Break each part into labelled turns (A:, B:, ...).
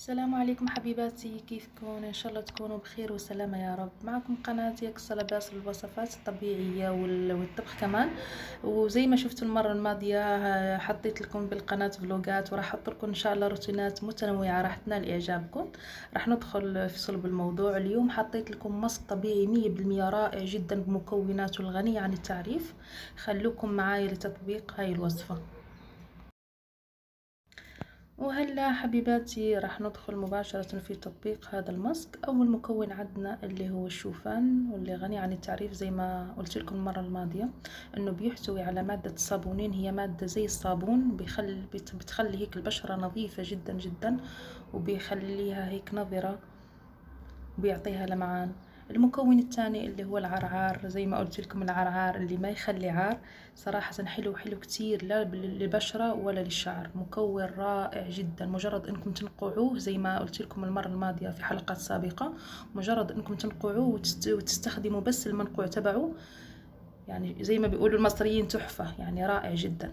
A: السلام عليكم حبيباتي، كيفكم؟ ان شاء الله تكونوا بخير وسلامة يا رب. معكم قناة يكس لباس الوصفات الطبيعية والطبخ كمان. وزي ما شفتوا المرة الماضية حطيت لكم بالقناة فلوقات، وراح احط لكم ان شاء الله روتينات متنوعة راح تنال اعجابكم. راح ندخل في صلب الموضوع. اليوم حطيت لكم ماسك طبيعي 100% رائع جدا بمكوناته الغنية عن التعريف. خلوكم معاي لتطبيق هاي الوصفة. وهلا حبيباتي راح ندخل مباشرة في تطبيق هذا الماسك. أول مكون عندنا اللي هو الشوفان، واللي غني عن التعريف زي ما قلت لكم المرة الماضية إنه بيحتوي على مادة الصابونين. هي مادة زي الصابون بتخلي هيك البشرة نظيفة جدا جدا، وبيخليها هيك نظرة، وبيعطيها لمعان. المكون الثاني اللي هو العرعار. زي ما قلت لكم العرعار اللي ما يخلي عار، صراحة حلو كتير، لا للبشرة ولا للشعر. مكون رائع جدا، مجرد انكم تنقعوه زي ما قلت لكم المرة الماضية في حلقات سابقة. مجرد انكم تنقعوه وتستخدموا بس المنقوع تبعه، يعني زي ما بيقولوا المصريين تحفة، يعني رائع جدا.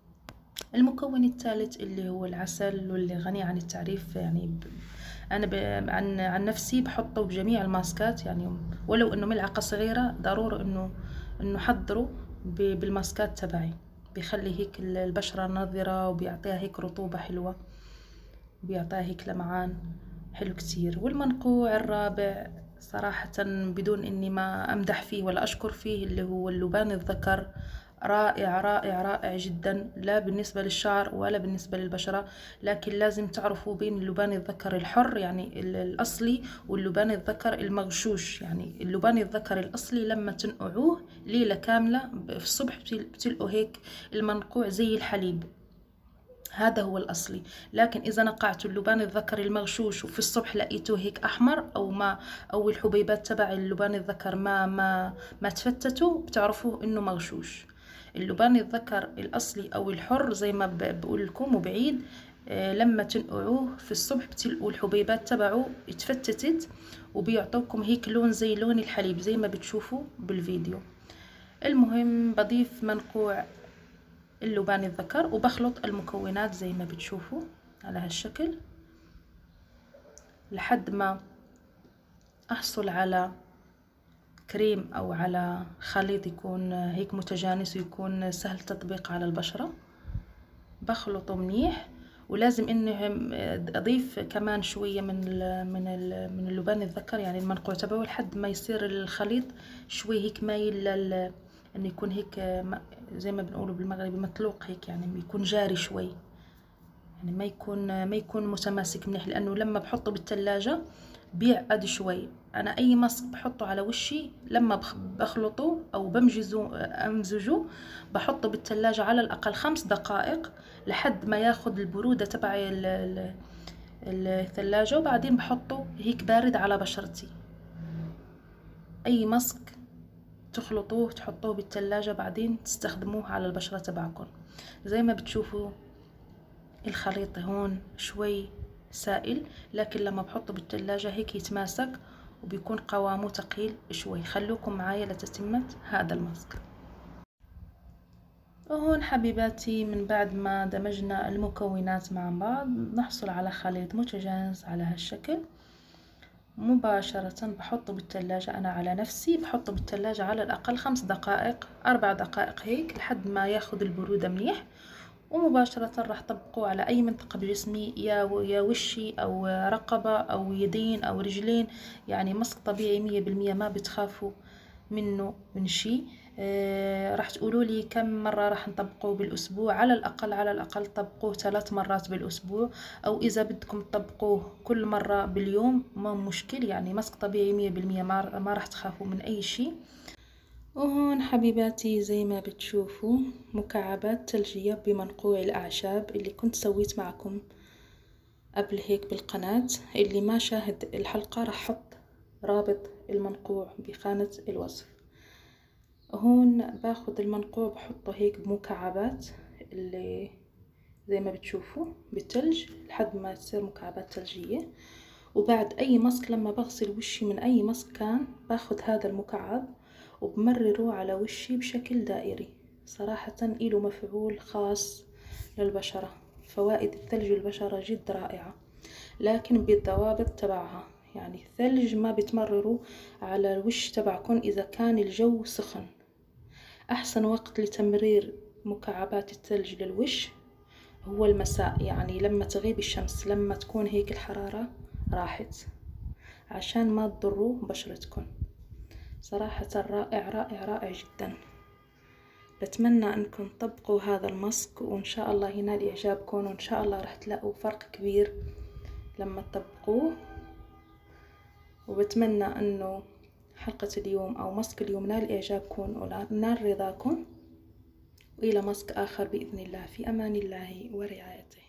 A: المكون الثالث اللي هو العسل، واللي غني عن التعريف. يعني انا عن نفسي بحطه بجميع الماسكات، يعني ولو انه ملعقه صغيره ضروري انه حضره بالماسكات تبعي. بيخلي هيك البشره نضره، وبيعطيها هيك رطوبه حلوه، وبيعطيها هيك لمعان حلو كتير. والمنقوع الرابع صراحة بدون اني ما امدح فيه ولا اشكر فيه، اللي هو اللبان الذكر. رائع رائع رائع جدا، لا بالنسبة للشعر ولا بالنسبة للبشرة. لكن لازم تعرفوا بين اللبان الذكر الحر يعني الأصلي، واللبان الذكر المغشوش. يعني اللبان الذكر الأصلي لما تنقعوه ليلة كاملة في الصبح بتلقوا هيك المنقوع زي الحليب، هذا هو الأصلي. لكن إذا نقعت اللبان الذكر المغشوش وفي الصبح لقيته هيك أحمر، أو الحبيبات تبع اللبان الذكر ما تفتتوا، بتعرفوه إنه مغشوش. اللبان الذكر الأصلي أو الحر زي ما بقول لكم وبعيد، لما تنقعوه في الصبح بتلقوا الحبيبات تبعه اتفتتت، وبيعطوكم هيك لون زي لون الحليب زي ما بتشوفوا بالفيديو. المهم بضيف منقوع اللبان الذكر، وبخلط المكونات زي ما بتشوفوا على هالشكل، لحد ما احصل على كريم او على خليط يكون هيك متجانس ويكون سهل التطبيق على البشرة. بخلطه منيح، ولازم اني اضيف كمان شوية من اللبان الذكر، يعني المنقوع تبعه، لحد ما يصير الخليط شوي هيك مايل انه يكون هيك زي ما بنقوله بالمغربي مطلوق هيك، يعني يكون جاري شوي، يعني ما يكون متماسك منيح. لانه لما بحطه بالثلاجة بيعقد شوي. انا اي ماسك بحطه على وشي لما بخلطه او امزجه بحطه بالثلاجة على الاقل 5 دقائق لحد ما ياخد البرودة تبع الثلاجة، وبعدين بحطه هيك بارد على بشرتي. اي ماسك تخلطوه تحطوه بالثلاجة بعدين تستخدموه على البشرة تبعكم. زي ما بتشوفوا الخليط هون شوي سائل، لكن لما بحطه بالثلاجة هيك يتماسك وبيكون قوامه ثقيل شوي. خلوكم معايا لتتمة هذا الماسك. وهون حبيباتي من بعد ما دمجنا المكونات مع بعض نحصل على خليط متجانس على هالشكل. مباشرة بحطه بالثلاجة، أنا على نفسي بحطه بالثلاجة على الأقل 5 دقائق 4 دقائق هيك لحد ما ياخد البرودة منيح. ومباشرة راح طبقوه على أي منطقة بجسمي، يا وشي أو رقبة أو يدين أو رجلين. يعني ماسك طبيعي 100%، ما بتخافوا منه من شي. راح تقولوا لي كم مرة راح نطبقوه بالأسبوع؟ على الأقل طبقوه 3 مرات بالأسبوع، أو إذا بدكم تطبقوه كل مرة باليوم ما مشكل. يعني ماسك طبيعي 100%، ما راح تخافوا من أي شي. وهون حبيباتي زي ما بتشوفوا مكعبات ثلجية بمنقوع الأعشاب اللي كنت سويت معكم قبل هيك بالقناة. اللي ما شاهد الحلقة راح حط رابط المنقوع بخانة الوصف. هون باخد المنقوع بحطه هيك بمكعبات اللي زي ما بتشوفوا بالثلج لحد ما تصير مكعبات ثلجية. وبعد أي ماسك لما بغسل وشي من أي ماسك كان باخد هذا المكعب وبمرره على وشي بشكل دائري. صراحة إله مفعول خاص للبشرة، فوائد الثلج للبشرة جد رائعة. لكن بالضوابط تبعها. يعني الثلج ما بتمرروا على الوش تبعكم إذا كان الجو سخن. أحسن وقت لتمرير مكعبات الثلج للوش هو المساء، يعني لما تغيب الشمس، لما تكون هيك الحرارة راحت، عشان ما تضروا بشرتكم. صراحة رائع رائع رائع جدا. بتمنى انكم تطبقوا هذا الماسك، وان شاء الله ينال اعجابكم، وان شاء الله راح تلاقوا فرق كبير لما تطبقوه. وبتمنى انه حلقة اليوم او ماسك اليوم نال اعجابكم ونال رضاكم، والى ماسك اخر باذن الله. في امان الله ورعايته.